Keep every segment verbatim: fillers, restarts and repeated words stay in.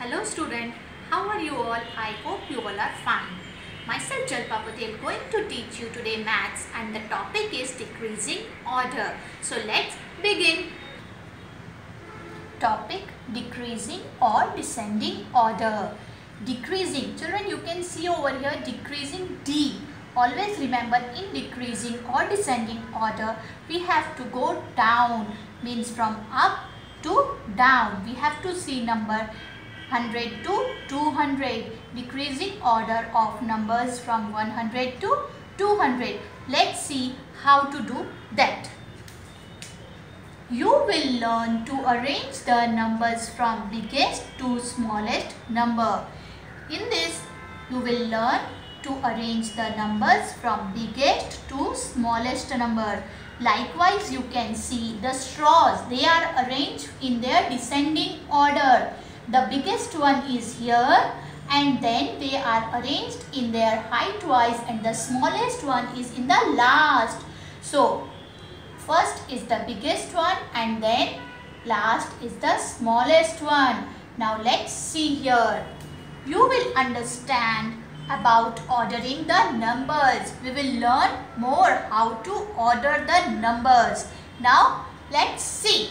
Hello student, how are you all? I hope you all are fine. Myself Jalpa Patel going to teach you today maths and the topic is decreasing order. So let's begin. Topic decreasing or descending order. Decreasing, children, you can see over here decreasing D. Always remember, in decreasing or descending order we have to go down, means from up to down. We have to see number one hundred to two hundred, decreasing order of numbers from one hundred to two hundred. Let's see how to do that. You will learn to arrange the numbers from biggest to smallest number. In this, you will learn to arrange the numbers from biggest to smallest number. Likewise, you can see the straws. They are arranged in their descending order. The biggest one is here and then they are arranged in their height wise, and the smallest one is in the last. So, first is the biggest one and then last is the smallest one. Now let's see here. You will understand about ordering the numbers. We will learn more how to order the numbers. Now let's see.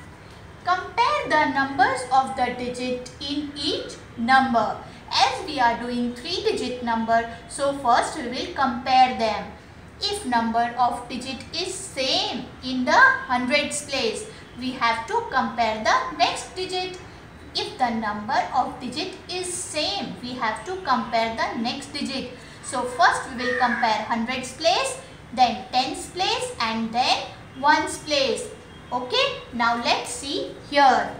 Compare the numbers of the digit in each number. As we are doing three digit number, so first we will compare them. If number of digit is same in the hundreds place, we have to compare the next digit. If the number of digit is same, we have to compare the next digit. So first we will compare hundreds place, then tens place and then ones place. Okay, now let's see here.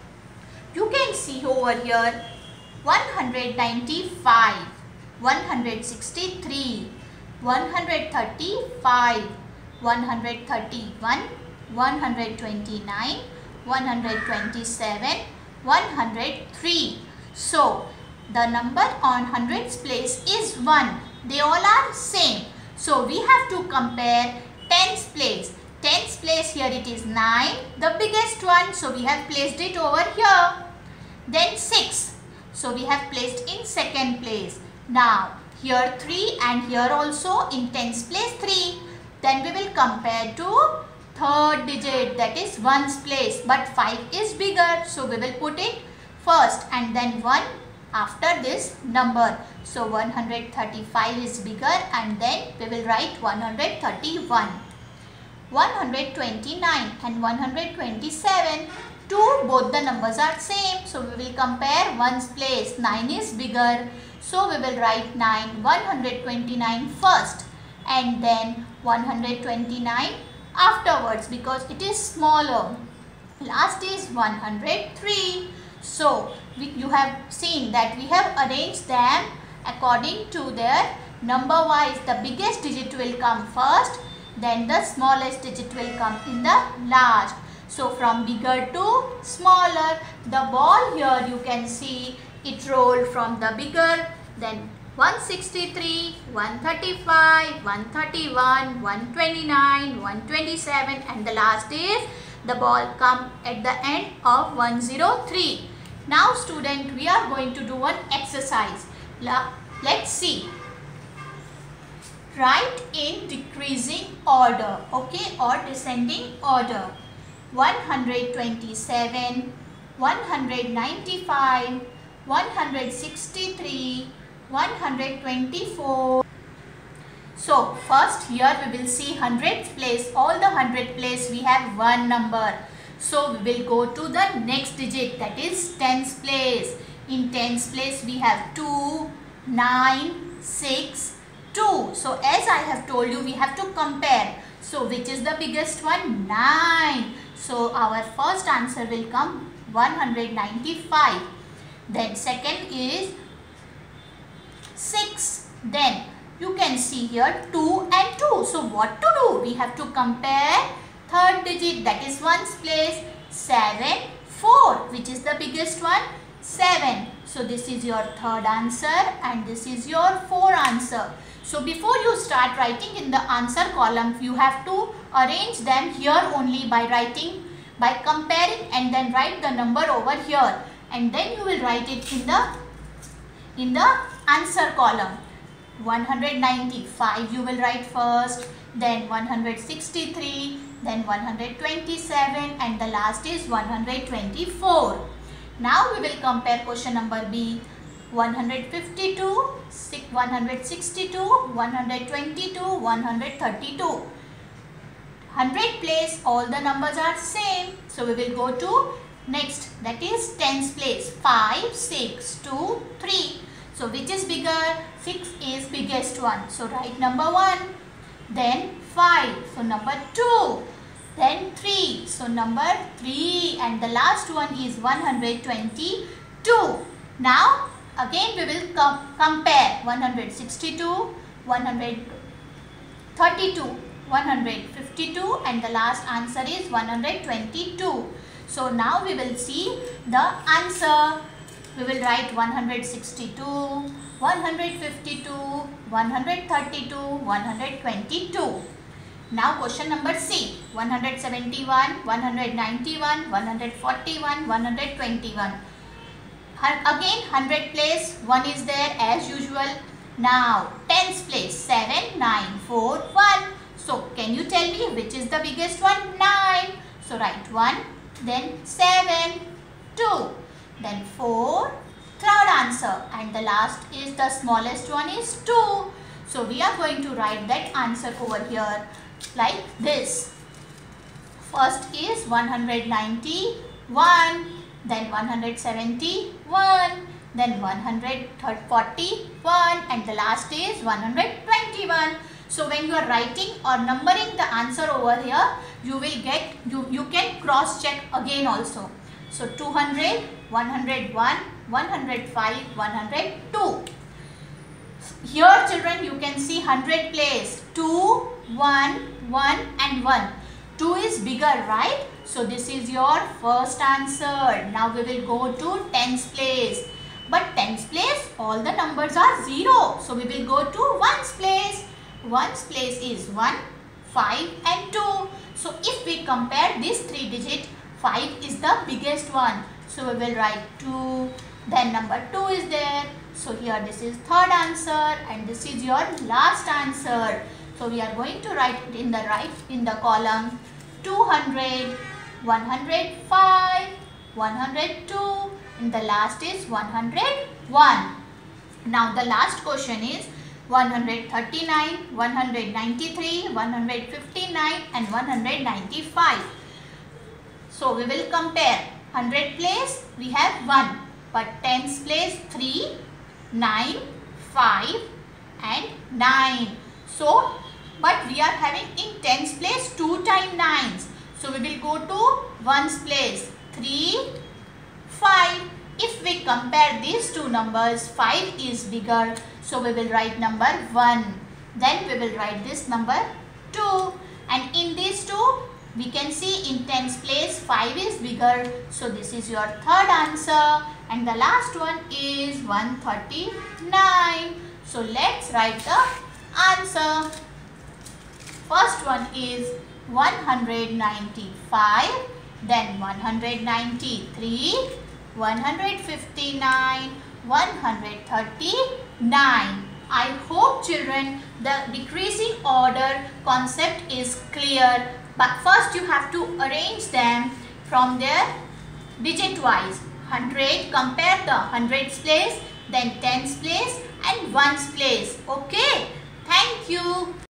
You can see over here one hundred ninety-five, one hundred sixty-three, one hundred thirty-five, one hundred thirty-one, one hundred twenty-nine, one hundred twenty-seven, one hundred three. So, the number on hundreds place is one. They all are same. So, we have to compare tens place. Tens place, here it is nine, the biggest one. So, we have placed it over here. Then six. So, we have placed in second place. Now, here three and here also in tens place three. Then we will compare to third digit, that is ones place, but five is bigger, so we will put it first and then one after this number. So one hundred thirty-five is bigger and then we will write one hundred thirty-one. one hundred twenty-nine and one hundred twenty-seven, two, both the numbers are same, so we will compare ones place. nine is bigger, so we will write nine, one hundred twenty-nine first and then one hundred twenty-nine afterwards because it is smaller. Last is one hundred three. So, we, you have seen that we have arranged them according to their number wise. The biggest digit will come first, then the smallest digit will come in the last. So, from bigger to smaller, the ball here you can see it rolled from the bigger, then one sixty-three, one thirty-five, one thirty-one, one twenty-nine, one twenty-seven and the last is the ball come at the end of one oh three. Now student, we are going to do one exercise. Let's see. Write in decreasing order, okay, or descending order. one hundred twenty-seven, one hundred ninety-five, one hundred sixty-three, one hundred twenty-four. So first here we will see hundreds place. All the hundred place we have one number. So we will go to the next digit, that is tens place. In tens place we have two, nine, six, two. So as I have told you, we have to compare. So which is the biggest one? nine. So our first answer will come one hundred ninety-five. Then second is six. Then you can see here two and two. So what to do? We have to compare third digit, that is ones place. seven, four. Which is the biggest one? seven. So this is your third answer and this is your fourth answer. So before you start writing in the answer column, you have to arrange them here only by writing, by comparing and then write the number over here. and then you will write it in the in the answer column. one hundred ninety-five you will write first, then one hundred sixty-three, then one hundred twenty-seven, and the last is one hundred twenty-four. Now we will compare question number B. one hundred fifty-two, one hundred sixty-two, one hundred twenty-two, one hundred thirty-two. one hundred place all the numbers are same. So we will go to next, that is tens place. five, six, two, three. So which is bigger? six is biggest one. So write number one. Then five. So number two. Then three. So number three. And the last one is one hundred twenty-two. Now again we will com compare one hundred sixty-two, one hundred thirty-two, one hundred fifty-two, and the last answer is one hundred twenty-two. So now we will see the answer. We will write one hundred sixty-two, one hundred fifty-two, one hundred thirty-two, one hundred twenty-two. Now question number C. one hundred seventy-one, one hundred ninety-one, one hundred forty-one, one hundred twenty-one. Again one hundred place, one is there as usual. Now tens place, seven, nine, four, one. So can you tell me which is the biggest one? nine. So write one, then seven, two, then four, third answer, and the last is the smallest one is two. So we are going to write that answer over here like this. First is one hundred ninety-one, then one hundred seventy-one, then one hundred forty-one, and the last is one hundred twenty-one. So when you are writing or numbering the answer over here, you will get, you, you can cross check again also. So two hundred, one hundred one, one hundred five, one hundred two. Here children you can see one hundred place, two, one, one and one. two is bigger, right? So this is your first answer. Now we will go to tens place. But tens place all the numbers are zero. So we will go to ones place. ones place is one, five and two. So if we compare this three digit, five is the biggest one. So we will write two. Then number two is there. So here this is third answer and this is your last answer. So we are going to write it in the right, in the column two hundred, one hundred five, one hundred two, and the last is one hundred one. Now the last question is one hundred thirty-nine, one hundred ninety-three, one hundred fifty-nine and one hundred ninety-five. So we will compare. one hundred place we have one, but tens place three, nine, five and nine. So but we are having in tens place two times nines. So we will go to ones place three, five. If we compare these two numbers, five is bigger. So we will write number one. Then we will write this number two. And in these two, we can see in tens place five is bigger. So this is your third answer. And the last one is one hundred thirty-nine. So let's write the answer. First one is one hundred ninety-five, then one hundred ninety-three, one hundred fifty-nine, one hundred thirty-nine. I hope children the decreasing order concept is clear. But first you have to arrange them from their digit wise. one hundred, compare the hundreds place, then tens place and ones place. Okay. Thank you.